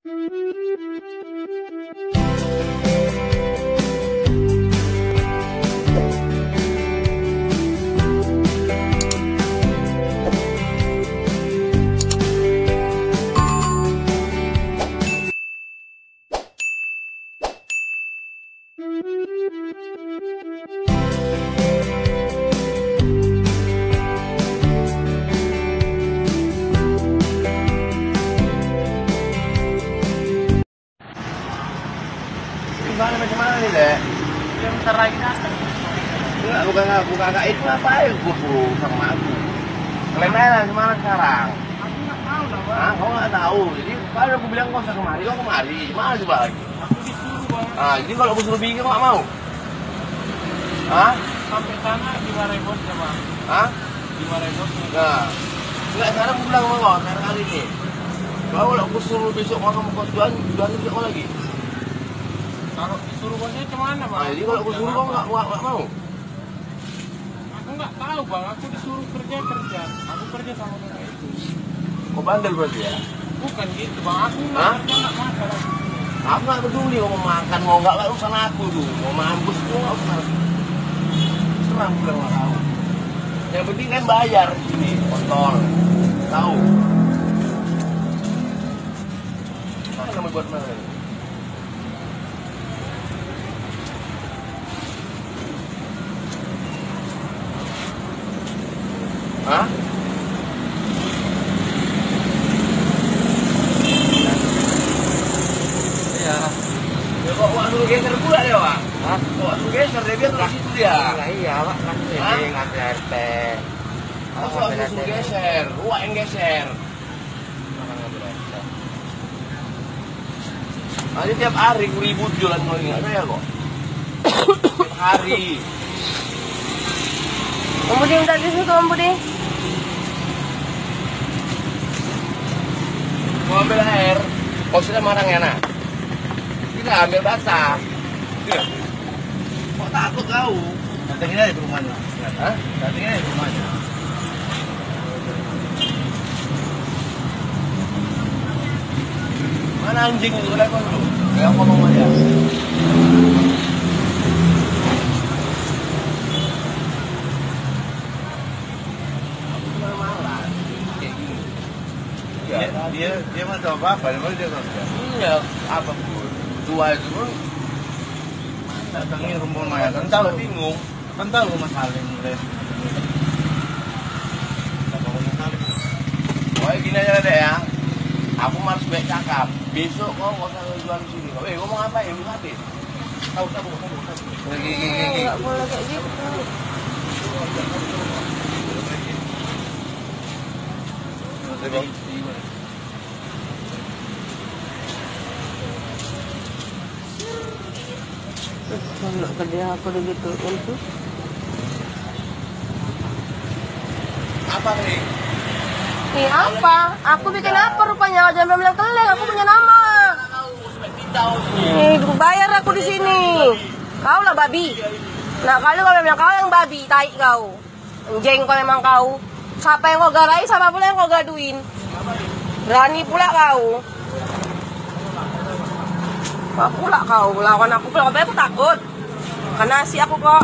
Gimana macam nih, Dek? Ya bentar lagi datang. Enggak, bukan itu ngapain guru sama aku. Kelemenan gimana sekarang? Aku nggak tahu lah, Bang. Ah, kau nggak tahu. Jadi kalau aku bilang kau usah kemari, kau kemari. Gimana coba lagi? Aku disuruh, Bang. Ah, jadi kalau aku suruh bikin kau nggak mau? Hah? Sampai sana dimarahin bosnya, Bang. Hah? Dimarahin bosnya. Nah, enggak sekarang aku bilang sama kau, sekarang kali ini. Kalau aku suruh besok makan kau jualan besok kau lagi. Kalau disuruh bosnya kemana, Bang? Nah, jadi kalau aku suruh kau nggak mau? Aku nggak tahu, Bang. Aku disuruh kerja. Aku kerja sama mereka itu. Kau bandel berarti ya? Bukan gitu, Bang. Aku nggak Hah? kerja, nggak masalah. Aku nggak peduli mau makan mau nggak urusan aku tuh. Mau mampus tuh nggak usah. Serang bilang nggak tahu. Yang penting kan bayar di sini kontol. Tahu? Mana mau buat mana? Hah? Iya. Ya kok Wak suruh geser pula dia, Wak? Hah? Kok suruh geser dia biar di situ dia. Nah, iya, Pak. Kan Hah? ini ngambil RT. Masa Wak suruh geser? Wak yang geser. Nanti tiap hari ribut jualan kau ini, ada ya kok? Tiap hari. Om Budi udah di situ, Om Budi. Mau ambil air, kau sudah marah enak. Tidak ambil basah. Iya. Kok takut kau? Datangin aja ke rumahnya. Hah? Datangin aja ke rumahnya. Mana anjing itu? Lihat kau dulu. Kayak ngomong sama dia. Aku cuma malas. Kayak gini. Dia mah tahu apa-apa, dia tahu. Iya, apa pun. Tua itu pun Datangin rumah kan tahu tahu. bingung. Kan tahu rumah Salim. Pokoknya gini aja deh ya. Aku malas baik cakap. Besok kau nggak usah jual di sini. Ngomong apa ya? Lu hati. Tahu. Nggak boleh kayak gitu. Kalau kerja aku begitu itu. Apa nih? Nih apa? Aku bikin apa rupanya? Jangan bilang keleng. Aku punya nama. Nih, bayar aku di sini. Kau lah babi. Nah, kalau memang kau yang babi, tai kau. Anjing kau memang kau. Siapa yang kau garai, siapa pula yang kau gaduin. Berani pula kau. Apa pula kau lawan aku pula, aku takut. Karena nasi aku kok.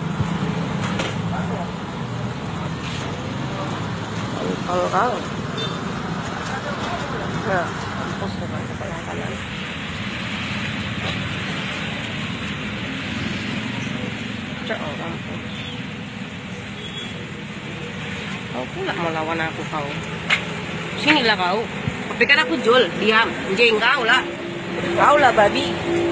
Kalau kau. Nah, aku sudah kanan. Cek ampun. Kau pula mau lawan aku kau. Sinilah kau. Tapi kan aku Jul, diam. Anjing kau lah. Kau lah babi.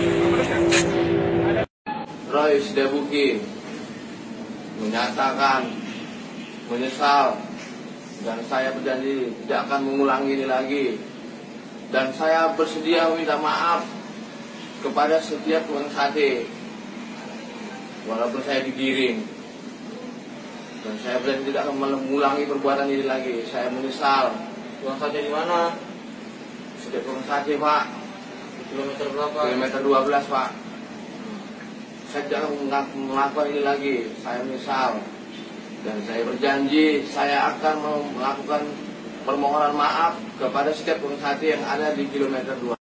Roy Sedabuki menyatakan menyesal dan saya berjanji tidak akan mengulangi ini lagi dan saya bersedia minta maaf kepada setiap tukang sate walaupun saya digiring dan saya berjanji tidak akan mengulangi perbuatan ini lagi. Saya menyesal. Tukang sate di mana? Setiap tukang sate, Pak. Kilometer berapa? Kilometer 12, Pak. Saya tidak melakukan ini lagi. Saya menyesal. Dan saya berjanji saya akan melakukan permohonan maaf kepada setiap tukang sate yang ada di kilometer 2.